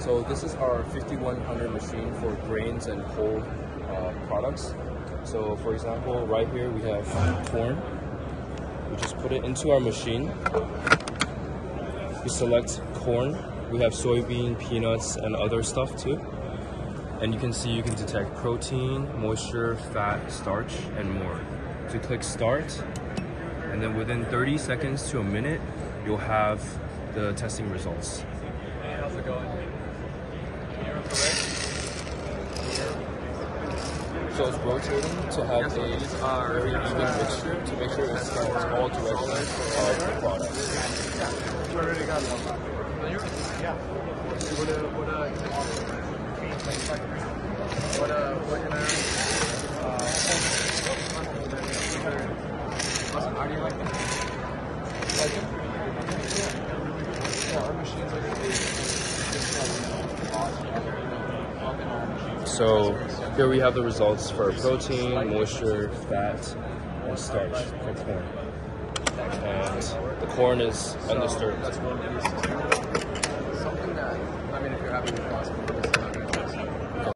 So this is our 5100 machine for grains and whole products. So for example, right here we have corn. We just put it into our machine. We select corn. We have soybean, peanuts, and other stuff too. And you can see you can detect protein, moisture, fat, starch, and more. So click start, and then within 30 seconds to a minute, you'll have the testing results. Hey, how's it going? So it's rotating to have a very even mixture to make sure it scans all directions of the product. How do you like it? Like it? Yeah, our machines So here we have the results for protein, moisture, fat, and starch for corn. And the corn is undisturbed. That's one piece. Something that, I mean, if you're happy with plastic,